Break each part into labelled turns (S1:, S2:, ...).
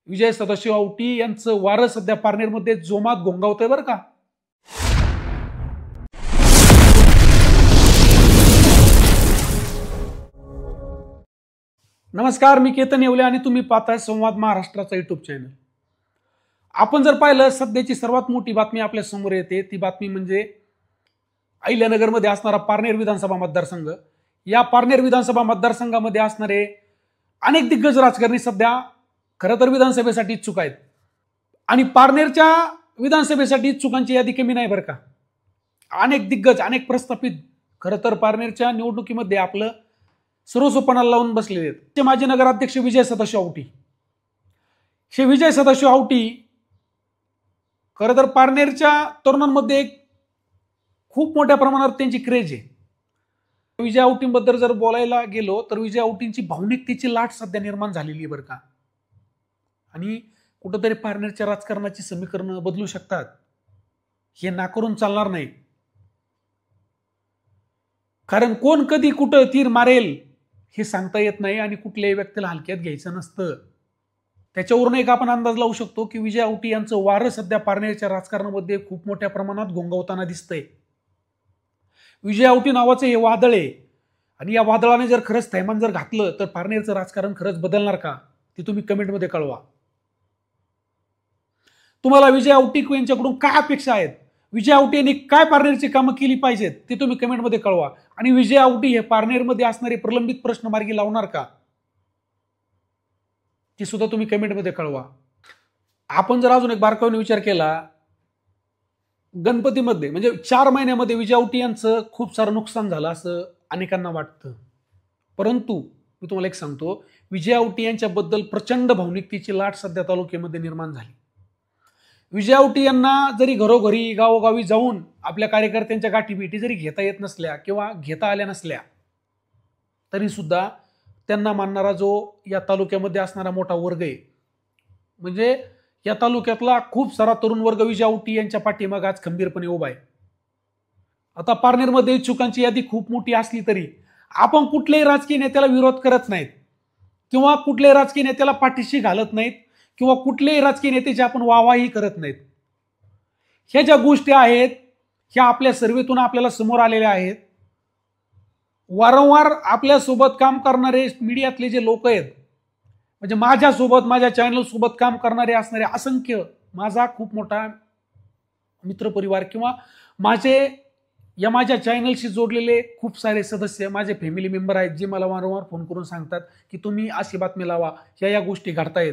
S1: विजय सदाशिव आवटी यांचं वारं सध्या पारनेरमध्ये जोमात घोंगावतंय बरं का. नमस्कार, मी केतन येवले आणि तुम्ही पाहताय संवाद महाराष्ट्राचा युट्यूब चॅनल. आपण जर पाहिलं, सध्याची सर्वात मोठी बातमी आपल्या समोर येते. ती बातमी म्हणजे अहिल्यानगरमध्ये असणारा पारनेर विधानसभा मतदारसंघ. या पारनेर विधानसभा मतदारसंघामध्ये असणारे अनेक दिग्गज राजकारणी सध्या खरं तर विधानसभेसाठी इच्छुक आहेत. आणि पारनेरच्या विधानसभेसाठी इच्छुकांची यादी कमी नाही बरं का. अनेक दिग्गज, अनेक प्रस्थापित खरं तर पारनेरच्या निवडणुकीमध्ये आपलं सर्वसोपणाला लावून बसलेले आहेत. ते माजी नगराध्यक्ष विजय सदाशिव आवटी. हे विजय सदाशिव आवटी खरं तर पारनेरच्या तरुणांमध्ये एक खूप मोठ्या प्रमाणावर त्यांची क्रेज आहे. विजय आवटींबद्दल जर बोलायला गेलो तर विजय आवटींची भावनिकतेची लाट सध्या निर्माण झालेली आहे बरं का. आणि कुठंतरी पारनेरच्या राजकारणाची समीकरणं बदलू शकतात, हे नाकारून चालणार नाही. कारण कोण कधी कुठं तीर मारेल हे सांगता येत नाही आणि कुठल्याही व्यक्तीला हलक्यात घ्यायचं नसतं. त्याच्यावरून एक आपण अंदाज लावू शकतो की विजय आवटी यांचं वारं सध्या पारनेरच्या राजकारणामध्ये खूप मोठ्या प्रमाणात घोंगावताना दिसतंय. विजय आवटी नावाचं हे वादळ आहे आणि या वादळाने जर खरंच थैमान जर घातलं तर पारनेरचं राजकारण खरंच बदलणार का, ते तुम्ही कमेंटमध्ये कळवा. तुम्हाला विजय आवटी यांच्याकडून काय अपेक्षा आहेत, विजय आवटी यांनी काय पारनेरची कामं केली पाहिजेत, ते तुम्ही कमेंटमध्ये कळवा. आणि विजय आवटी हे पारनेरमध्ये असणारे प्रलंबित प्रश्न मार्गी लावणार का, ते सुद्धा तुम्ही कमेंटमध्ये कळवा. आपण जर अजून एक बारकाईने विचार केला, गणपतीमध्ये म्हणजे 4 महिन्यामध्ये विजय आवटी यांचं खूप सारं नुकसान झालं असं अनेकांना वाटतं. परंतु मी तुम्हाला एक सांगतो, विजय आवटी यांच्याबद्दल प्रचंड भावनिकतेची लाट सध्या तालुक्यामध्ये निर्माण झाली. विजय आवटी यांना जरी घरोघरी गावोगावी जाऊन आपल्या कार्यकर्त्यांच्या गाठीभेटी जरी घेता येत नसल्या किंवा घेता आल्या नसल्या, तरी सुद्धा त्यांना मानणारा जो या तालुक्यामध्ये असणारा मोठा वर्ग आहे, म्हणजे या तालुक्यातला खूप सारा तरुण वर्ग विजय आवटी यांच्या पाठीमाग आज खंबीरपणे उभा आहे. आता पारनेरमध्ये इच्छुकांची यादी खूप मोठी असली तरी आपण कुठल्याही राजकीय नेत्याला विरोध करत नाहीत किंवा कुठल्याही राजकीय नेत्याला पाठीशी घालत नाहीत किंवा कुठल्याही राजकीय नेत्याची आपण वाहवाही करत नाहीत. ह्या ज्या गोष्टी आहेत ह्या आपल्या सर्वेतून आपल्याला समोर आलेल्या आहेत. वारंवार आपल्यासोबत काम करणारे मीडियातले जे लोक आहेत, म्हणजे माझ्यासोबत, माझ्या चॅनल सोबत काम करणारे असणारे असंख्य माझा खूप मोठा मित्रपरिवार किंवा माझ्या चॅनलशी जोडलेले खूप सारे सदस्य, माझे फॅमिली मेंबर आहेत, जे मला वारंवार फोन करून सांगतात की तुम्ही अशी बातमी लावा, या गोष्टी घडतायत.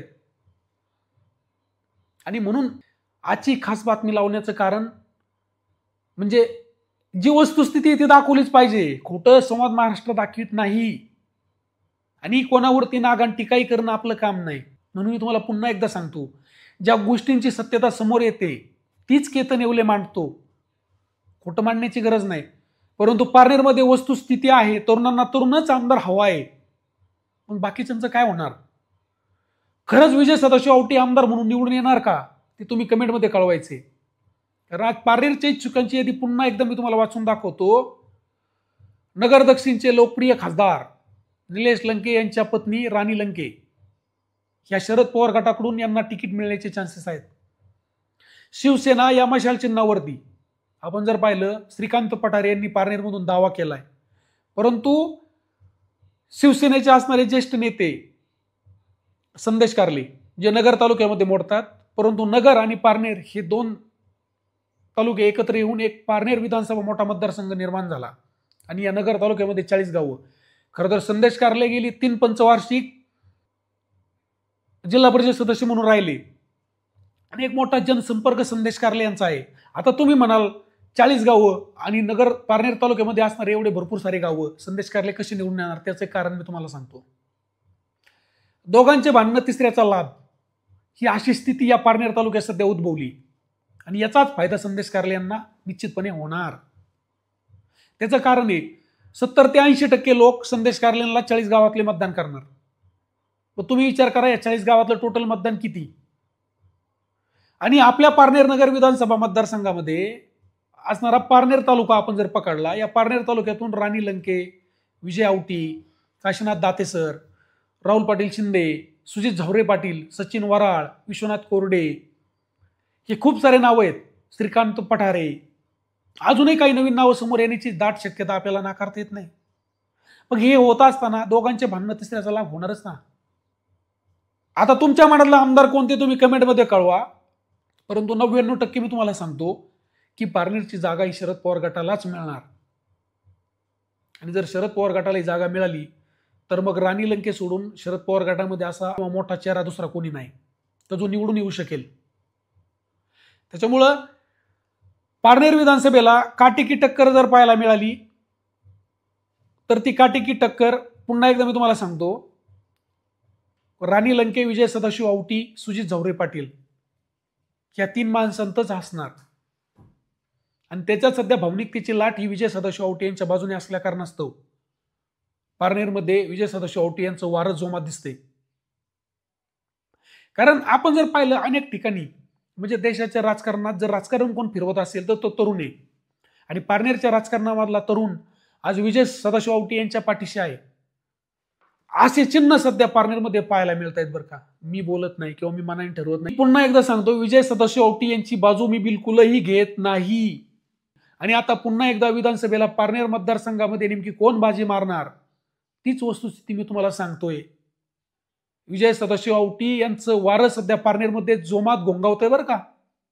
S1: आणि म्हणून आजची खास बातमी लावण्याचं कारण म्हणजे जी वस्तुस्थिती आहे ती दाखवलीच पाहिजे. खोटं संवाद महाराष्ट्र दाखवित नाही आणि कोणावरती नागान टीकाही करणं आपलं काम नाही. म्हणून मी तुम्हाला पुन्हा एकदा सांगतो, ज्या गोष्टींची सत्यता समोर येते तीच केतन येवले मांडतो. खोटं मांडण्याची गरज नाही. परंतु पारनेरमध्ये वस्तुस्थिती आहे, तरुणांना तरुणच आमदार हवा आहे. मग बाकीच्यांचं काय होणार? खरंच विजय सदाशिव आवटी आमदार म्हणून निवडून येणार का, ते तुम्ही कमेंटमध्ये कळवायचे. कारण आज पारनेरच्या इच्छुकांची यादी पुन्हा एकदा मी तुम्हाला वाचून दाखवतो. नगर दक्षिणचे लोकप्रिय खासदार निलेश लंके यांच्या पत्नी राणी लंके या शरद पवार गटाकडून यांना तिकीट मिळण्याचे चान्सेस आहेत. शिवसेना या मशाल चिन्हावरती आपण जर पाहिलं, श्रीकांत पठारे यांनी पारनेरमधून दावा केलाय. परंतु शिवसेनेचे असणारे ज्येष्ठ नेते संदेश कार्ले जे नगर तालुक्यामध्ये मोडतात, परंतु नगर आणि पारनेर हे 2 तालुके एकत्र येऊन एक पारनेर विधानसभा मोठा मतदारसंघ निर्माण झाला. आणि या नगर तालुक्यामध्ये 40 गावं. खरं तर संदेश कार्ले गेली 3 पंचवार्षिक जिल्हा परिषद सदस्य म्हणून राहिले आणि एक मोठा जनसंपर्क संदेश कार्ले यांचा आहे. आता तुम्ही म्हणाल 40 गावं आणि नगर पारनेर तालुक्यामध्ये असणारे एवढे भरपूर सारे गावं संदेश कार्ले कशी निवडून येणार? त्याचं कारण मी तुम्हाला सांगतो. दोघांचे भांडणं तिसऱ्याचा लाभ, ही अशी स्थिती या पारनेर तालुक्यात सध्या उद्भवली आणि याचाच फायदा संदेश कार्ले यांना निश्चितपणे होणार. त्याचं कारण आहे 70 ते 80% लोक संदेश कार्लेंना 40 गावातले मतदान करणार. मग तुम्ही विचार करा, या 40 गावातलं टोटल मतदान किती? आणि आपल्या पारनेर नगर विधानसभा मतदारसंघामध्ये असणारा पारनेर तालुका आपण जर पकडला, या पारनेर तालुक्यातून राणी लंके, विजय आवटी, काशीनाथ दातेसर, राहुल पाटील शिंदे, सुजित झावरे पाटील, सचिन वराळ, विश्वनाथ कोरडे, हे खूप सारे नाव आहेत, श्रीकांत पठारे, अजूनही काही नवीन नावं समोर येण्याची दाट शक्यता आपल्याला नाकारता येत नाही. मग हे होत असताना दोघांचे भांडणं तिसऱ्याचा लाभ होणारच ना. आता तुमच्या मनातला आमदार कोणते तुम्ही कमेंटमध्ये कळवा, परंतु 99% मी तुम्हाला सांगतो की पारनेरची जागा ही शरद पवार गटालाच मिळणार. आणि जर शरद पवार गटाला ही जागा मिळाली तर मग राणी लंके सोडून शरद पवार गटामध्ये असा मोठा चेहरा दुसरा कोणी नाही तर जो निवडून येऊ शकेल. त्याच्यामुळं पारनेर विधानसभेला काटेकी टक्कर जर पाहायला मिळाली तर ती काटेकी टक्कर पुन्हा एकदा मी तुम्हाला सांगतो, राणी लंके, विजय सदाशिव औटी, सुजित झावरे पाटील या 3 माणसांतच असणार. आणि त्याच्यात सध्या भावनिकतेची लाट ही विजय सदाशिव औटी यांच्या बाजूने असल्या कारणास्तव पारनेरमध्ये विजय सदाशिव औटी यांचं वारं जोमात दिसते. कारण आपण जर पाहिलं अनेक ठिकाणी म्हणजे देशाच्या राजकारणात जर राजकारण कोण फिरवत असेल तर तो तरुण आहे. आणि पारनेरच्या राजकारणामधला तरुण आज विजय सदाशिव औटी यांच्या पाठीशी आहे. असे चिन्ह सध्या पारनेरमध्ये पाहायला मिळत आहेत बरं का. मी बोलत नाही किंवा मी मनाने ठरवत नाही. पुन्हा एकदा सांगतो, विजय सदाशिव औटी यांची बाजू मी बिलकुलही घेत नाही. आणि आता पुन्हा एकदा विधानसभेला पारनेर मतदारसंघामध्ये नेमकी कोण बाजी मारणार तीच वस्तुस्थिती मी तुम्हाला सांगतोय. विजय सदाशिव औटी यांचं वारं सध्या पारनेरमध्ये जोमात घोंगावतंय बरं का.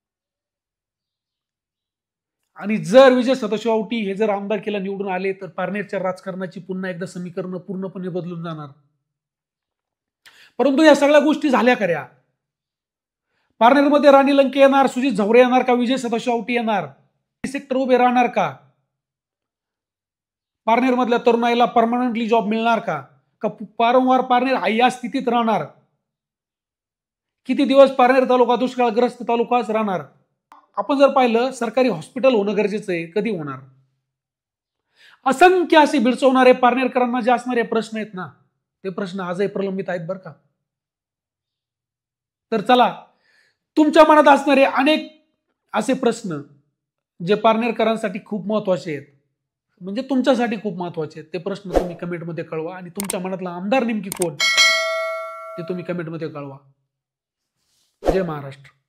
S1: आणि जर विजय सदाशिव औटी हे जर आमदारकीला निवडून आले तर पारनेरच्या राजकारणाची पुन्हा एकदा समीकरण पूर्णपणे बदलून जाणार. परंतु या सगळ्या गोष्टी झाल्या खऱ्या. पारनेरमध्ये राणी लंके येणार, सुजित झावरे येणार का विजय सदाशिव औटी येणार, सेक्टर उभे राहणार का, पारनेर मधल्या तरुणाईला परमनंटली जॉब मिळणार का वारंवार पारनेर या स्थितीत राहणार, किती दिवस पारनेर तालुका दुष्काळग्रस्त तालुकाच राहणार. आपण जर पाहिलं सरकारी हॉस्पिटल होणं गरजेचं आहे, कधी होणार. असंख्य असे बिडचवणारे पारनेरकरांना जे असणारे प्रश्न आहेत ना ते प्रश्न आजही प्रलंबित आहेत बरं का. तर चला, तुमच्या मनात असणारे अनेक असे प्रश्न जे पारनेरकरांसाठी खूप महत्वाचे आहेत, म्हणजे तुमच्यासाठी खूप महत्वाचे आहेत, ते प्रश्न तुम्ही कमेंटमध्ये कळवा. आणि तुमच्या मनातला आमदार नेमकी कोण ते तुम्ही कमेंटमध्ये कळवा. जय महाराष्ट्र.